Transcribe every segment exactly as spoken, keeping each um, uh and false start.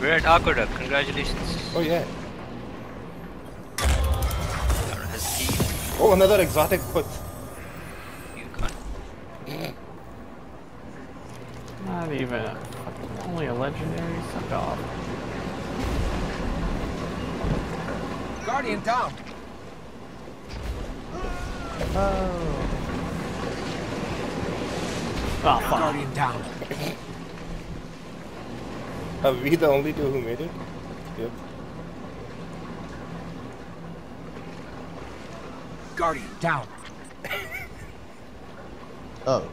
We're at Aqueduct. Congratulations. Oh yeah. Oh, another exotic foot. You can't. Not even. Only a legendary. Suck off. Guardian down. Oh. Oh, fuck. Guardian down. Are we the only two who made it? Yep. Guardian down. Oh.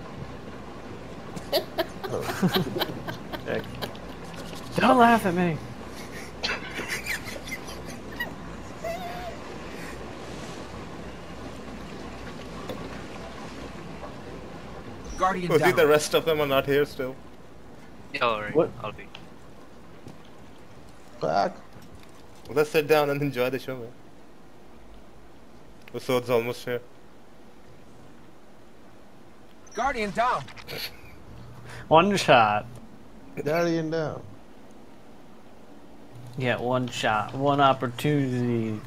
Don't laugh at me. Guardian Oh, down. see, the rest of them are not here still. Yeah, alright. What? I'll be. Back. Well, let's sit down and enjoy the show, man. The sword's almost here. Guardian down. One shot. Guardian down. Yeah, one shot. One opportunity.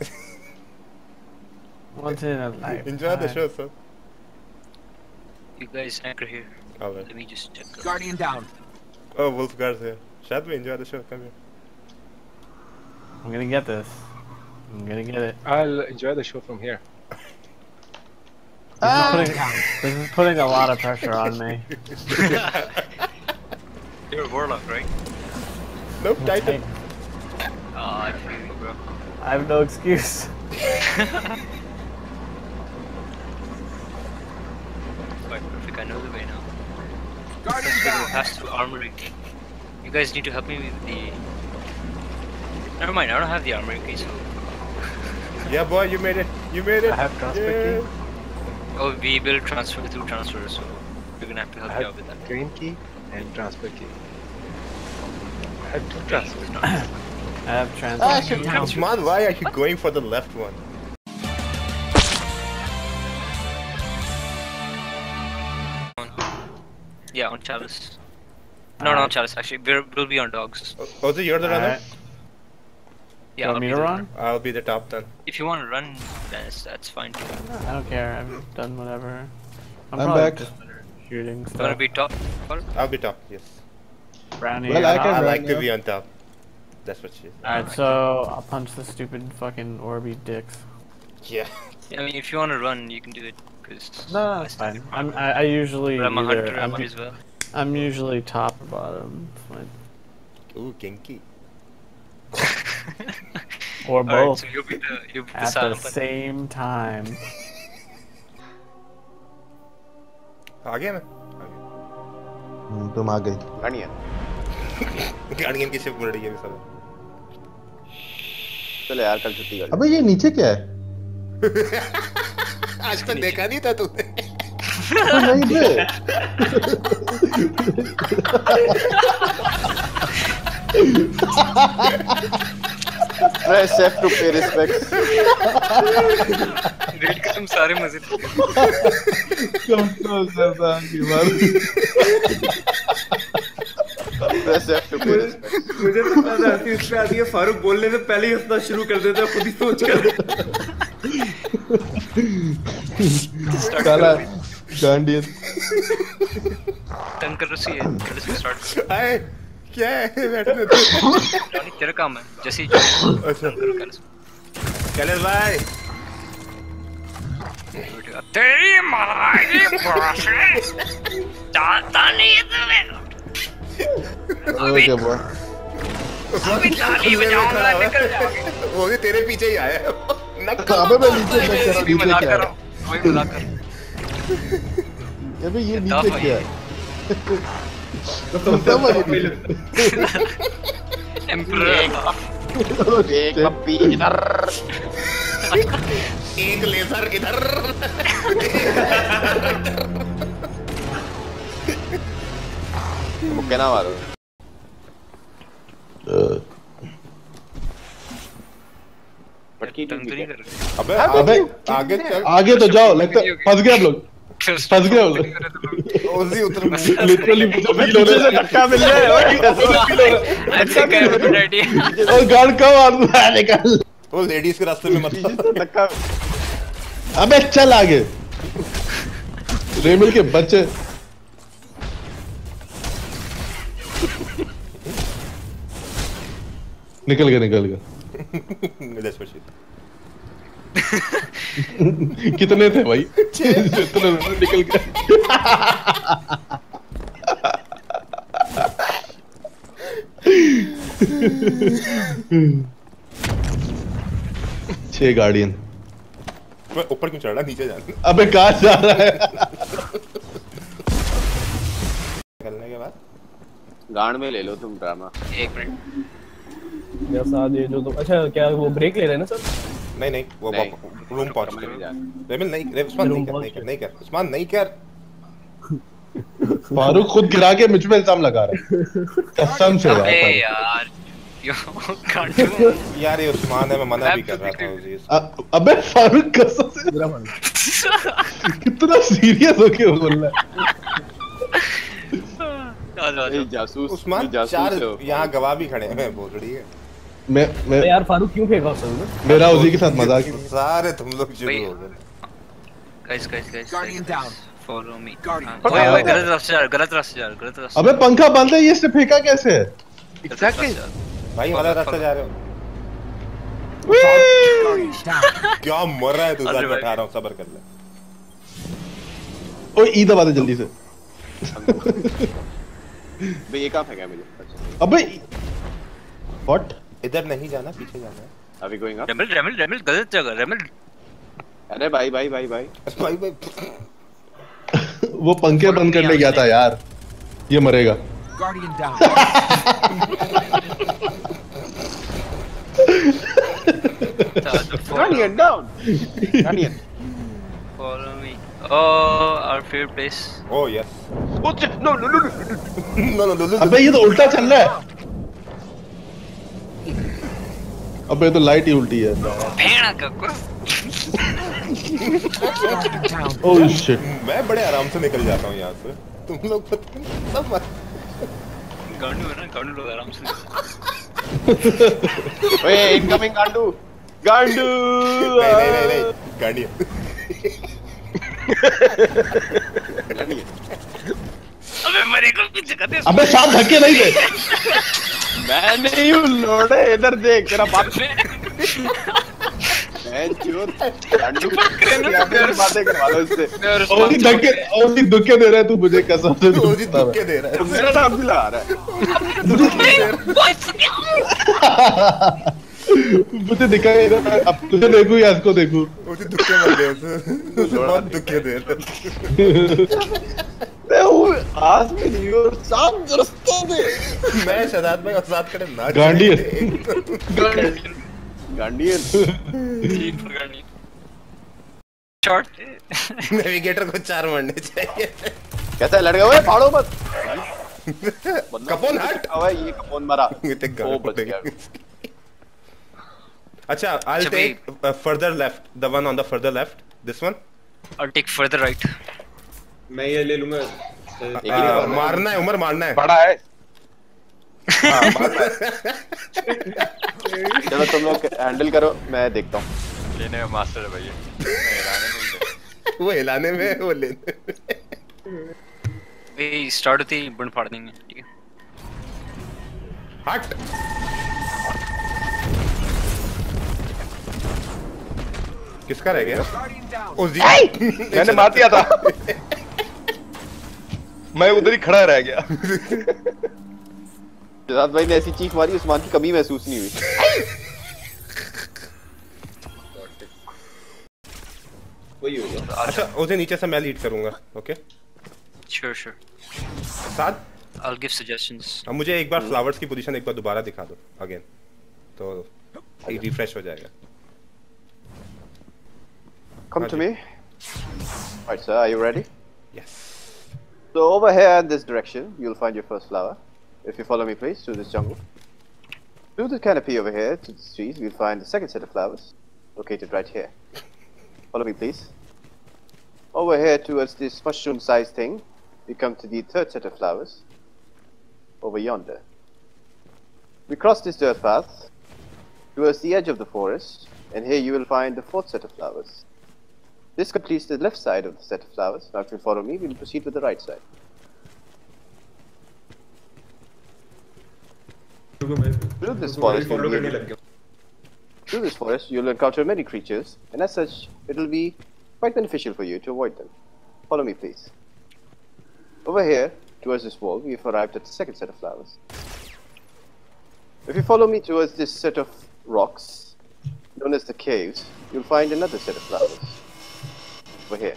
Once in a lifetime. Enjoy the show, sir. You guys anchor here. Alright. Let me just check. out. Guardian down. Oh, Wolfguard's here. Shall we enjoy the show? Come here. I'm gonna get this. I'm gonna get it. I'll enjoy the show from here. This, is putting, this is putting a lot of pressure on me. You're a warlock, right? Nope, Titan. Oh, I feel you, bro. I have no excuse. Quite perfect. I know the way now. Guardian We're gonna down. pass through armory. You guys need to help me with the. Never mind. I don't have the armory key, so. Yeah, boy, you made it. You made it. I have transfer yeah. key. Oh, we will transfer through transfer, so you're gonna have to help I me have out with that. green key and transfer key. I have two transfers. I have trans. Ah, shit. Come on, why are you going for the left one? Yeah, on Chalice. No, not on Chalice. Actually, we're, we'll be on dogs. Oh, oh, so you're the runner? Alright. Yeah, You I'll want me be to the run? runner. I'll be the top then. If you want to run, then it's, that's fine. I don't care. I've done whatever. I'm, I'm probably back. just better at shooting You wanna stuff. be top? Or- I'll be top, yes. Brownie. Well, I you're can I top. run like to now. be on top. That's what she is. Alright, so I'll punch the stupid fucking Orby dicks. Yeah. I mean, if you want to run, you can do it. Cause No, no, it's fine. I'm, I, I usually But I'm a either, hunter, I I'm, might as well. I'm usually top or bottom. It's fine. Ooh, kinky. Or Alright, both so you'll be the, you'll be the at the silent one. same time. आ गया मैं हम्म, तुम आ गई गाड़ियाँ guardian की ship मुड़ रही है अभी सब चलो यार कल छुट्टी कर अबे ये नीचे क्या है आज तक देखा नहीं था तूने तो नहीं बे press F to pay respects रेड के तुम सारे मजे लेते हो। कंट्रोल सरदार की बात press F to pay respects मुझे तो पता था कि इसमें आती है फारूक बोलने से पहले ही हंसना शुरू कर देता है खुद ही सोच कर काला गांडियन तंग कर रही है पहले से स्टार्ट कर आए क्या है बैठने दे नहीं तेरा काम है जैसे ही जो अच्छा करो कर कैलेस भाई तेरी माँ की भाषा जानता नहीं है तुम्हें ओके बॉय अभी ताली बजाऊंगा निकल जाओगे वो भी तेरे पीछे ही आया है अबे मैं नीचे देख रहा हूं नीचे मजाक क्या कर है रहा हूँ वही मजाक कर अबे ये टफ नीचे है क्या ये। है तुम समझ नहीं एम्परर एक पप्पी इधर एक लेजर इधर मुक्के ना मारो पटकी तंग तो नहीं कर रहे अबे अबे आगे चल आगे तो जाओ लगता है फंस गए हम लोग फंस गए वो ओजी उतर लिटरली मुझे फील हो रहा है धक्का मिल रहा है अच्छा क्या रेडी और गार्ड कब आ रहा है निकल वो लेडीज के रास्ते में मत धक्का अबे चल आगे रेमिल के बच्चे निकल गया निकल गया कितने थे भाई कितने निकल गए छह गार्डियन ऊपर क्यों चढ़ रहा नीचे जाना अबे कहाँ जा रहा है निकलने के बाद गांड में ले लो तुम ड्रामा एक मिनट जैसा ये जो तो अच्छा क्या वो ब्रेक ले रहे हैं ना सर नहीं नहीं वो नहीं, रूम पहुंच कमरे में गए जाना। रेमिल नहीं रे उस्मान नहीं कर नहीं कर नहीं कर उस्मान नहीं कर फारूक खुद गिरा के मुझ पे इल्जाम लगा रहा है कसम से अबे यार यार यो कांड यार ये उस्मान है मैं मना भी कर रहा था उसी अ- अबे फारूक कसम से कितना सीरियस होके बोल रहा है ए, जासूस उस्मान ये जासूस चार हो। यहाँ गवाह भी खड़े हैं बोलड़ी है मैं मैं तो यार फारूक क्यों फेंका उस में मेरा उसी के साथ मजाक ही सारे तुम लोग शुरू भाई- हो गए guys guys guys Guardian down. Follow me Guardian. ओए ओए गलत रास्ते जा गलत रास्ते जा गलत रास्ते अबे पंखा बंद है ये इससे फेंका कैसे है एग्जैक्टली भाई वाला रास्ता जा रहे हो Guardian down. क्या मर रहा है तू अरे सर भाई। बैठा रहा हूँ सबर कर ले ओए ई दबा दे जल्दी से भाई ये कहाँ फेंका है मुझे अच्छा अबे व्हाट इधर नहीं जाना पीछे जाना है अभी गोइंग अप रेमिल रेमिल रेमिल गलत जगह रेमिल अरे भाई भाई भाई भाई भाई भाई वो पंखे बंद करने गया था यार ये मरेगा Guardian down. Guardian down Guardian follow me Oh, our favorite place. Oh yes. No no no no No no no no. अबे ये तो उल्टा चल रहा है अबे ये तो लाइट ही उल्टी है भेड़ा का कुछ Guardian down. ओह शिट मैं बड़े आराम से निकल जाता हूँ यहाँ से तुम लोग पता नहीं सब मत गांडू है ना गांडू लोग आराम से ओए इनकमिंग गांडू गांडू नहीं नहीं नहीं नहीं गाड़ी अबे मेरे को पीछे कर दे अबे साथ धक्के नहीं दे मैं नहीं हूँ लोड़े इधर देख तेरा बाप मैं चोर गांडू बातें करवा लो इससे ओली धक्के ओली धक्के दे रहा है तू मुझे कसम से तो जी धक्के दे रहा है मेरा नाम भी लगा रहा है मुझे दिखाई दे रहा है अब तुझे देखूं या इसको देखूं वो जी धक्के मत दे उसे उसे बहुत धक्के दे रहा मैं हूँ आज भी नहीं हूँ साफ रास्ता दे है मैं शहजाद भाई और साथ खड़े ना गांडियन गांडियन गांडियन शॉट नेविगेटर को चार मरने चाहिए कैसा है लड़का ओए फाड़ो मत कपोन हट ओए ये कपोन मारा ये तक ओ बच गया अच्छा I'll अच्छा, take uh, further left the one on the further left this one I'll take further right मैं ये ले लूंगा uh, मारना है उमर मारना है बड़ा है हाँ मारना है चलो तुम लोग हैंडल करो मैं देखता हूँ लेने में मास्टर है भैया वो हिलाने में वो लेने में वे स्टार्ट होती ही बंद फाड़ देंगे ठीक है हट किसका रह गया Guardian down. ओ जी मैंने मार दिया था मैं उधर ही खड़ा रह गया शहजाद भाई ने ऐसी चीख मारी उस्मान की कमी महसूस नहीं हुई वही होगा अच्छा उसे नीचे से मैं लीड करूंगा ओके sure sure साथ I'll give suggestions अब मुझे एक बार फ्लावर्स की पोजीशन एक बार दोबारा दिखा दो अगेन तो रिफ्रेश हो जाएगा come to me right sir are you ready yes so over here in this direction you'll find your first flower if you follow me please through this jungle through the canopy over here to the trees we'll find the second set of flowers located right here follow me please Over here towards this mushroom-sized thing, we come to the third set of flowers. Over yonder. We cross this dirt path towards the edge of the forest, and here you will find the fourth set of flowers. This completes the left side of the set of flowers. Now if you follow me, we'll proceed with the right side. Through this forest, you'll be able- through this forest, you'll encounter many creatures, and as such, it'll be quite beneficial for you to avoid them. Follow me, please. Over here, towards this wall, we've arrived at the second set of flowers. If you follow me towards this set of rocks, known as the caves, you'll find another set of flowers. Over here.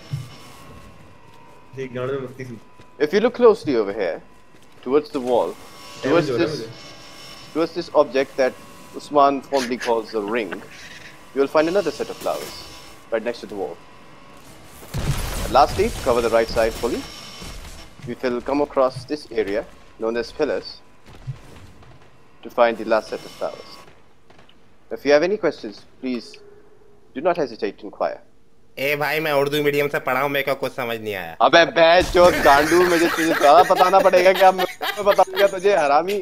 If you look closely over here, towards the wall, towards this, towards this object that Usman fondly calls a ring, you will find another set of flowers, right next to the wall. And lastly, to cover the right side fully, we will come across this area, known as pillars, to find the last set of flowers. If you have any questions, please do not hesitate to inquire. ए भाई मैं Urdu medium से पढ़ा हूँ, मेरे को कुछ समझ नहीं आया। अबे बैचोद गांडू, मुझे तुझे सारा बताना पड़ेगा क्या? मैं बताऊंगा तुझे हरामी।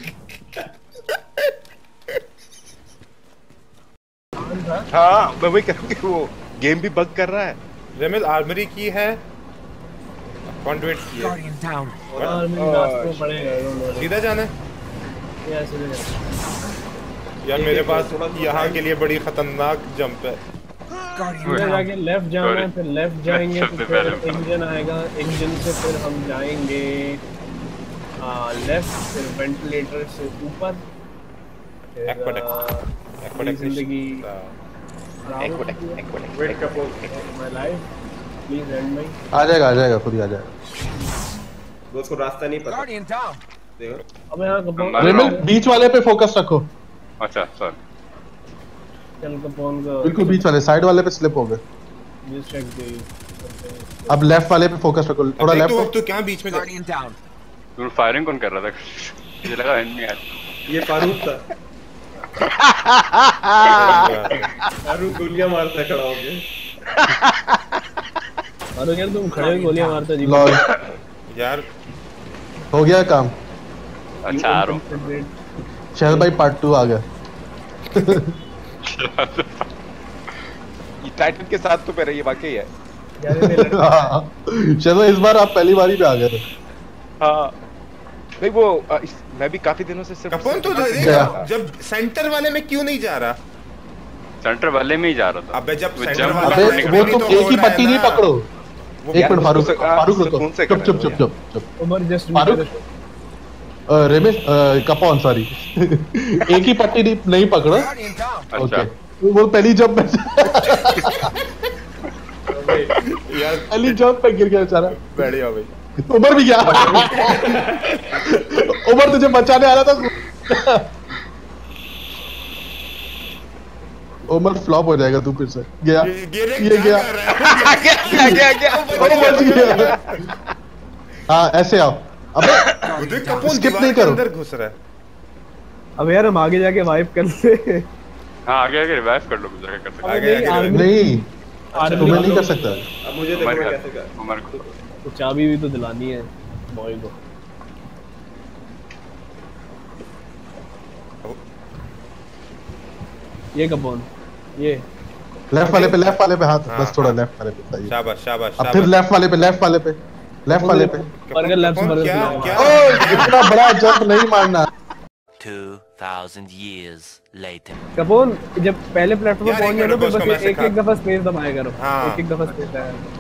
हाँ मैं वही कह रहा हूँ कि वो गेम भी बग कर रहा है। रेमिल आर्मरी की है, कंडुइट की है। Guardian down. आर्मी रास्ते में पड़ेगा। सीधा जाना है ये सीधे जाना। यार मेरे पास यहाँ के लिए बड़ी खतरनाक जंप है। सीधे जाके लेफ्ट जाना है, फिर लेफ्ट जाएंगे तो फिर इंजन आएगा, इंजन से फिर हम जाएंगे लेफ्ट, फिर वेंटिलेटर से ऊपर, फिर जिंदगी वेट का phone my life please and my आ जाएगा आ जाएगा खुद ही आ जाएगा। दोस्त को रास्ता नहीं पता। Guardian down. देखो अब यहाँ कपोन रेमिल बीच वाले पे फोकस रखो। अच्छा सर चल कपोन को बिल्कुल बीच वाले, साइड वाले पे स्लिप हो गए। जस्ट चेक दे। अब लेफ्ट वाले पे फोकस रखो, थोड़ा तू लेफ्ट। तू क्या बीच में जा? Guardian down. तू फायरिंग कौन कर रहा था? मुझे लगा एनिमी है। ये फारूक था। फारूक गोलियां मारता खड़ा हो गया। अरे यार तुम खड़े हो गोलियां मारता जी। लॉल यार हो गया काम। अच्छा आ रहा हूँ। शहर भाई पार्ट टू आ गया। ये टाइटन के साथ तो मेरा ये वाकई है। चलो इस बार आप पहली बारी पे आ गए थे। हाँ नहीं वो आ, इस, मैं भी काफी दिनों से सिर्फ कपोन तो जब सेंटर वाले में क्यों नहीं जा रहा? सेंटर वाले में ही जा रहा था। अबे जब वो सेंटर जंप वाला अबे वो तुम एक ही पट्टी नहीं पकड़ो। एक मिनट फारूक, फारूक रुको, सुकून से चुप कर चुप रहे चुप हो चुप चुप। उमर जस्ट फारूक रेमिल कपोन सॉरी एक ही पट्टी नहीं, नहीं पकड़ो। Guardian down. ओके वो पहली जंप में यार पहली जंप पे गिर गया बेचारा। बढ़िया भाई। उमर भी गया। उमर तुझे बचाने आ रहा था। उमर फ्लॉप हो जाएगा तू फिर से। गया ये गया गया गया गया बच गया। हाँ ऐसे आओ। अबे कपोन skip नहीं करो। अंदर घुस रहा है। अब यार हम आगे जाके वाइप कर ले। हाँ आगे आगे रिवाइव कर लो, मुझे कर सकते आगे आगे नहीं तुम्हें नहीं कर सकता। अब मुझे देखो मैं कैसे कर। उमर को तो चाबी भी तो दिलानी है बॉय को। ये कपोन ये लेफ्ट वाले पे लेफ्ट वाले पे हाथ बस थोड़ा लेफ्ट वाले पे सही। शाबाश शाबाश अब फिर लेफ्ट वाले पे लेफ्ट वाले पे लेफ्ट वाले पे। बर्गर लेफ्ट कपोन, बर्गर क्या खिलाओ। क्या ओह इतना बड़ा जंप नहीं मारना। Two thousand years later. Capone जब पहले प्लेटफॉर्म यार, पे एक पहुंच जाए मिनट ना रुको, तो उसको मैं बस एक सिखा- एक दफा स्पेस दबाया करो। हाँ। एक एक दफा स्पेस दबाया करो।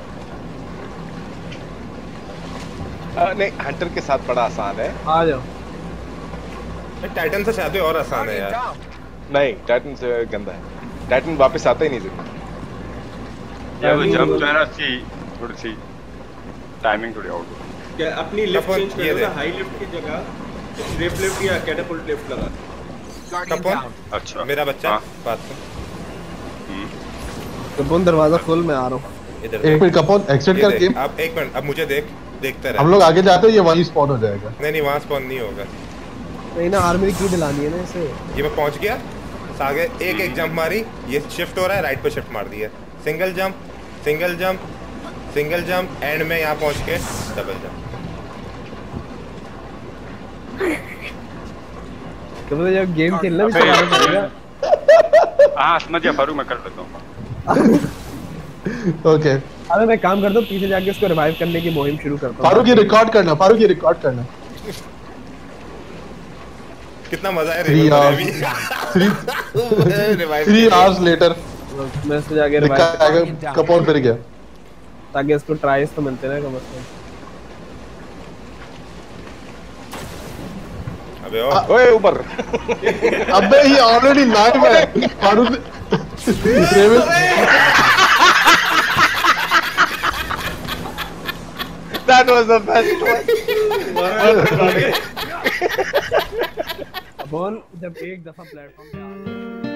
आ, नहीं हंटर के साथ बड़ा आसान है। आ जाओ। टाइटन से शायद और आसान है Guardian यार। down. नहीं टाइटन से गंदा है। टाइटन वापस आता ही नहीं जिंदा। या वो जंप जो है ना सी थोड़ी सी टाइमिंग थोड़ी आउट हो। क्या अपनी लेफ्ट कपोन, चेंज ये कर दे। दो, हाई लेफ्ट की जगह रेप लेफ्ट या कैटापुल्ट लेफ्ट लगा। Guardian कपोन down. अच्छा मेरा बच्चा हाँ। बात सुन। कपोन दरवाजा खोल, मैं आ रहा हूँ। इधर एक मिनट कपोन एक्सिट ये कर देख, गेम। अब एक मिनट अब मुझे देख देखते रहे। हम लोग आगे जाते हैं ये वहीं स्पॉन हो जाएगा। नहीं नहीं वहाँ स्पॉन नहीं होगा। नहीं ना आर्मी की दिलानी है ना इसे। ये मैं पहुंच गया आगे, एक एक जंप मारी, ये शिफ्ट हो रहा है, राइट पे शिफ्ट मार दिया, single jump single jump single jump end में यहाँ पहुँच के डबल जंप। तो मतलब जब गेम खेलना भी चलाना पड़ेगा। हाँ समझ गया फारूक, मैं कर लेता हूँ। ओके अरे मैं काम करता हूँ, पीछे जाके उसको रिवाइव करने की मुहिम शुरू करता हूँ। फारूक ये रिकॉर्ड करना, फारूक ये रिकॉर्ड करना। कितना मजा है थ्री थ्री आवर्स लेटर मैं इसको जाके रिवाइव कपॉन फिर गया, ताकि इसको ट्राइस तो मिलते ना कम से कम। अबे ओ ओए ऊपर। अबे ये ऑलरेडी लाइव है Farooq. That was the best one. बोल जब एक दफा प्लेटफॉर्म पे आ